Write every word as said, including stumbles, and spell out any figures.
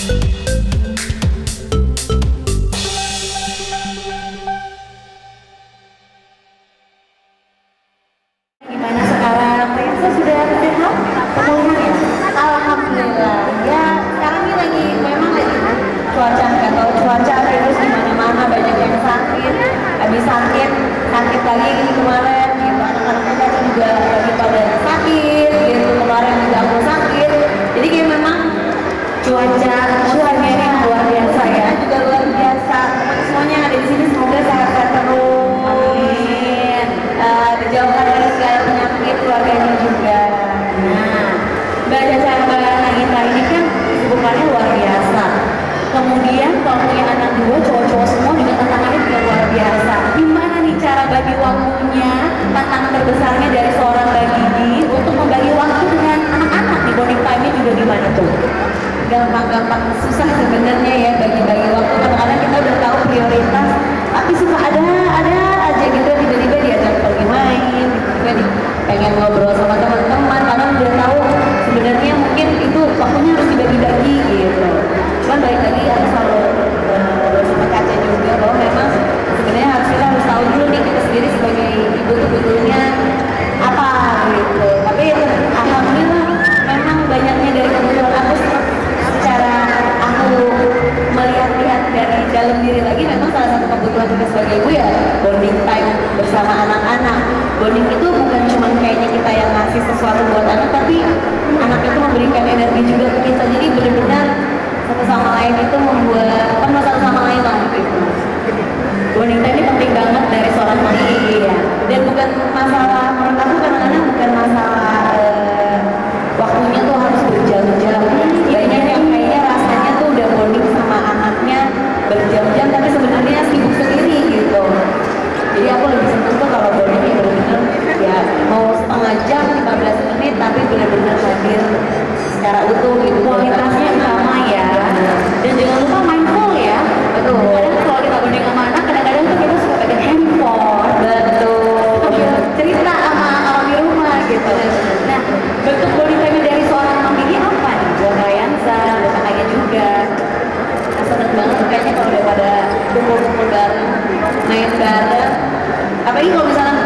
Gampang-gampang susah sebenarnya ya bagi-bagi waktu. Kadang-kadang kita udah tahu prioritas, tapi suka ada ada aja gitu tiba-tiba diajak pergi main, tiba-tiba di, pengen ngobrol sama teman-teman. Karena udah tahu sebenarnya mungkin itu waktunya harus dibagi-bagi gitu. Cuman balik lagi harus selalu uh, sama kaca juga bahwa memang sebenarnya harus kita harus tahu dulu nih kita sendiri sebagai ibu tuh betulnya apa gitu. Tapi alhamdulillah memang banyaknya dari kebutuhan aku secara aku melihat-lihat dari dalam diri lagi, memang salah satu kebutuhan kita sebagai ibu ya bonding time bersama anak-anak. Bonding itu bukan cuma kayaknya kita yang ngasih sesuatu buat anak, tapi anak itu memberikan energi juga ke kita. Jadi benar-benar satu sama lain itu membuat apa satu sama lain lah gitu. Bonding time ini penting banget dari seorang ibu ya. Dan bukan masalah, menurut aku kadang-kadang bukan masalah uh, waktunya tuh harus berjam-jam. Banyak yang kayaknya rasanya tuh udah bonding sama anaknya berjam-jam, tapi sebenarnya sibuk sendiri gitu. Jadi aku lebih seneng tuh kalau bondingnya benar-benar ya mau setengah jam, lima belas menit, tapi benar-benar hadir secara utuh gitu. Kualitasnya utama ya. Dan jangan lupa mindful ya. Betul. Kadang kalau kita bonding sama anak, kadang-kadang tuh kita suka pegang handphone. Betul. Cerita sama orang di rumah gitu. Nah, bentuk bonding time dari seorang mami ini apa nih? Buat Rayansa, buat kakaknya juga. Nah, seneng banget tuh kayaknya kalau udah pada kumpul-kumpul bareng, main bareng. Apalagi kalau misalnya